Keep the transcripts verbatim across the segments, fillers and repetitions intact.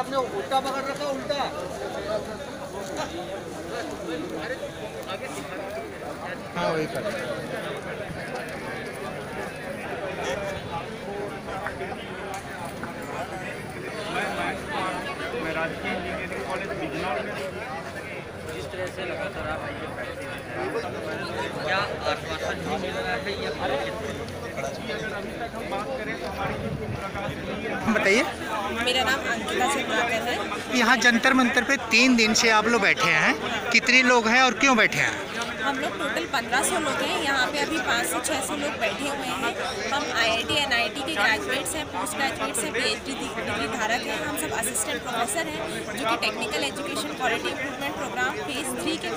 आपने उल्टा पकड़ रखा, उल्टा। हाँ वही कर। मैं राजकीय इंजीनियरिंग कॉलेज बिजनौर में जिस तरह से लगातार आप आइए क्या आश्वासन नहीं मिल रहा है या अगर अभी तक हम बात करें तो हमारी प्रकाश बताइए, मेरा नाम अंकिता चित्राकर है। यहाँ जंतर मंतर पे तीन दिन से आप लोग बैठे हैं, कितने लोग हैं और क्यों बैठे हैं? हम लोग टोटल पंद्रह सौ लोग हैं। यहाँ पे अभी पाँच सौ छः सौ लोग बैठे हुए हैं। हम आईआईटी एनआईटी के ग्रेजुएट्स हैं, पोस्ट ग्रेजुएट्स हैं, पीएचडी डिग्री धारक हैं। हम सब असिस्टेंट प्रोफेसर हैं जो कि technical education quality improvement programme phase three के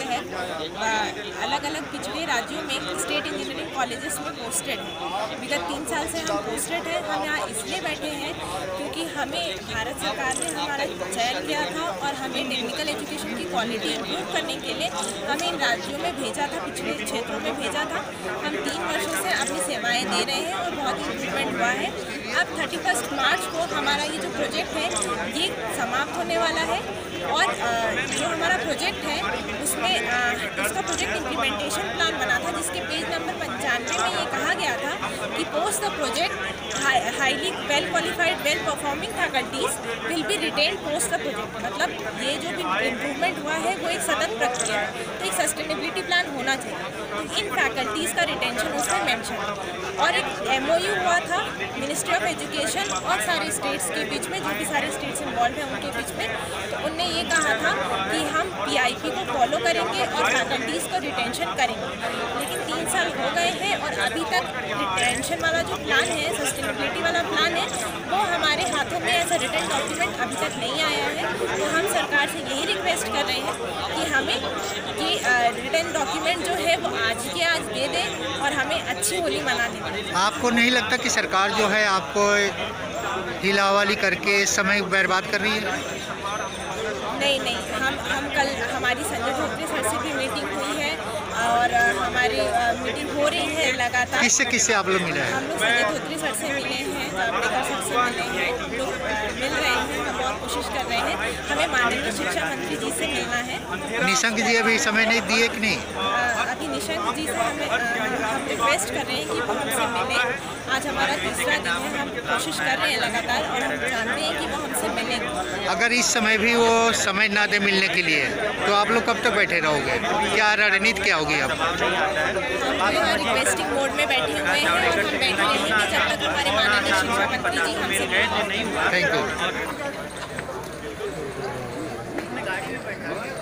तहत अलग अलग पिछड़े राज्यों में स्टेट इंजीनियरिंग कॉलेजेस में पोस्टेड हैं। विगत तीन साल से हम पोस्टेड हैं। हम यहाँ इसलिए बैठे हैं क्योंकि हमें भारत सरकार ने हमारा चयन किया था और हमें टेक्निकल एजुकेशन की क्वालिटी इम्प्रूव करने के लिए हमें इन राज्यों में भेजा था, पिछड़े क्षेत्रों में भेजा था। हम तीन वर्षों से अपनी सेवाएं दे रहे हैं और बहुत इम्प्रूवमेंट हुआ है। अब थर्टी फर्स्ट मार्च को हमारा ये जो प्रोजेक्ट है ये समाप्त होने वाला है और जो हमारा प्रोजेक्ट है उसमें इसका प्रोजेक्ट इम्प्लीमेंटेशन प्लान बना था जिसके पेज नंबर पंचानवे में ये कहा गया था कि post the project highly well qualified well performing faculties will be retain post the project. मतलब ये जो भी इम्प्रूवमेंट हुआ है वो एक सतत प्रक्रिया है, तो एक सस्टेनेबिलिटी प्लान होना चाहिए। तो इन फैकल्टीज़ का रिटेंशन उसमें मेंशन और एक एमओयू हुआ था मिनिस्ट्री ऑफ एजुकेशन और सारे स्टेट्स के बीच में, जो भी सारे स्टेट्स इन्वॉल्व हैं उनके बीच में। तो उनने ये कहा था कि हम पीआईपी को फॉलो करेंगे और फैकल्टीज़ को रिटेंशन करेंगे। लेकिन तीन साल हो गए हैं और अभी तक रिटेंशन वाला जो प्लान है, सस्टेनेबिलिटी वाला प्लान है, वो हमारे हाथों में ऐसा रिटर्न डॉक्यूमेंट अभी तक नहीं आया है। तो हम सरकार से यही रिक्वेस्ट कर रहे हैं कि हमें ये रिटर्न डॉक्यूमेंट जो है वो आज के आज दे दें और हमें अच्छी होली मनाने दें। आपको नहीं लगता कि सरकार जो है आपको हिलावाली करके समय बर्बाद कर रही है? नहीं नहीं, हम हम कल हमारी संजय धोत्रे सर से भी मीटिंग हुई है और हमारी मीटिंग हो रही है लगातार। किससे किससे आप लोग मिले हैं? हम लोग संजय धोत्रे सर से मिले हैं, जावड़ेकर सर से मिले हैं, हम लोग मिल रहे हैं, हम और कोशिश कर रहे हैं। हमें माननीय शिक्षा मंत्री जी से मिलना है। निशंक जी अभी समय नहीं दिए कि नहीं? अभी निशंक जी से हमें हम रिक्वेस्ट कर रहे हैं कि वो हमसे मिलें। आज हमारा तीसरा दिन है, हम कोशिश कर रहे हैं लगातार और हम जानते हैं कि वो हमसे मिलेंगे। अगर इस समय भी वो समय ना दे मिलने के लिए तो आप लोग कब तक बैठे रहोगे? क्या रणनीति क्या होगी अब? हम यहाँ रिक्वेस्टिंग मोड में बैठे हुए हैं और हम बैठे रहेंगे जब तक हमारे माननीय शिक्षा मंत्री जी हमसे मिलेंगे। Thank you.